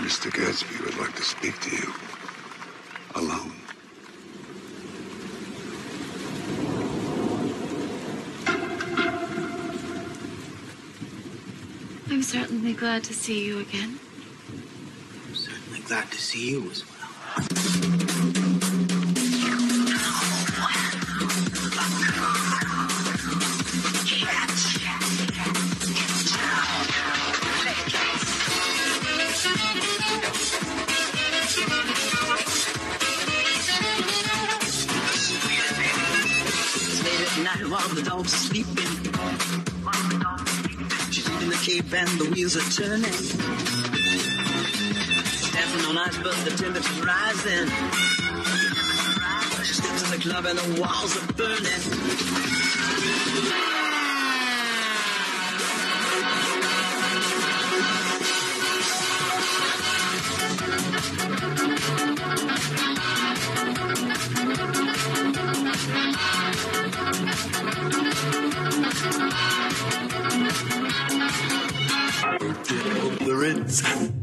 Mr. Gatsby would like to speak to you. Alone. I'm certainly glad to see you again. I'm certainly glad to see you as well. It's late at night while the dogs are sleeping. She's eating the cape and the wheels are turning. She's dancing on ice, but the temperature's rising. She steps in the club and the walls are burning. The Ritz.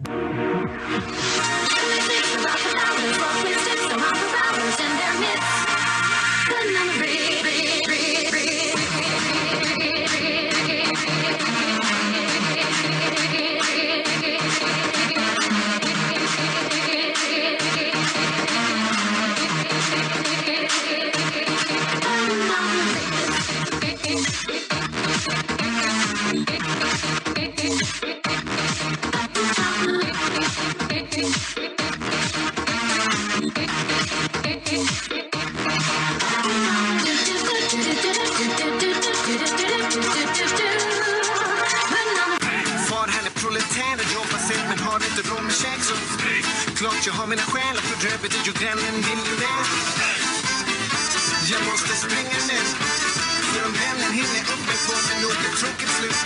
Klart jag har mina skäl att få dröbet och grannen vill ju det. Jag måste springa nu, för om vännen hinner uppe på det nog ett tråkigt slut.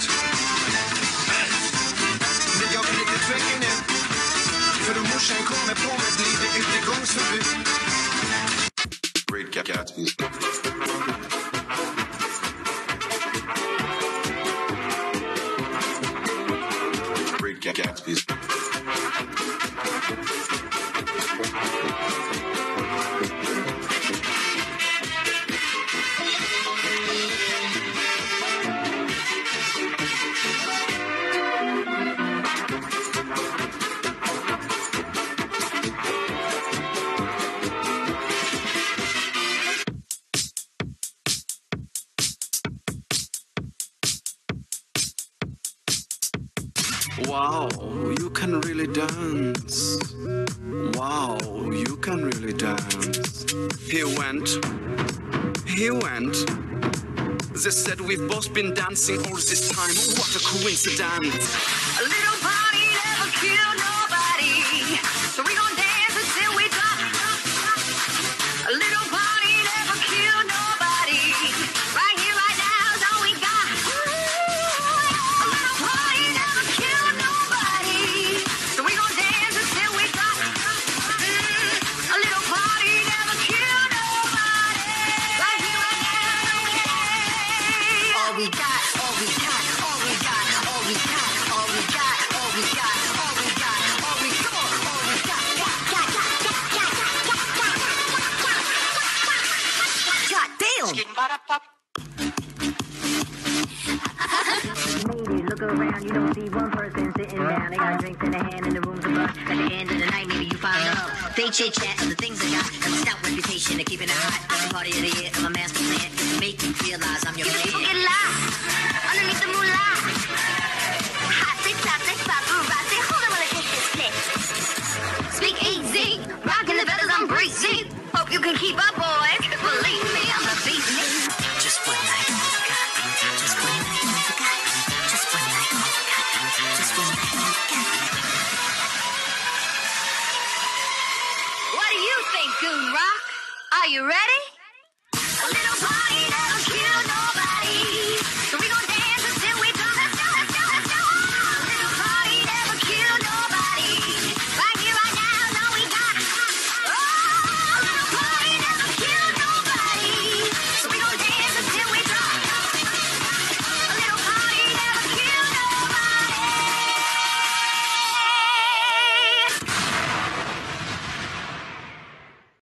Men jag blir lite träckig nu, för om morsan kommer på mig blir det utegångsförbud. Great Gatsby. Great Gatsby. Wow, you can really dance. Wow, you can really dance. He went. They said we've both been dancing all this time. What a coincidence. A little party never killed nobody, so we gon' dance until we drop. A little party never killed nobody. Right here, right now is all we got. A little party never killed nobody, so we gon' dance until we drop. A little party never killed nobody. Right here, right now, all we got, all we got, all we got, all we got, all we got, all we got, all we got, all we got, all we got, God damn! Look around, you don't see one person sitting down. They got drinks in their hand and the room's a bunch. At the end of the night, maybe you find love. They chit-chat of the things I got. Got a stout reputation of keeping it hot. Every party of the year, I'm a master plan is to make you realize I'm your man. Get lost underneath the moonlight. Hot tick, paparazzi. Hold on while I take this flick. Speak easy, rocking the feathers, I'm breezy. Hope you can keep up, boys. Believe me, I'm the beast. Just one night, all I got. Just one night, all I got. Just one night, all I got. Just one night, all I got. What do you think, Goon Rock? Are you ready?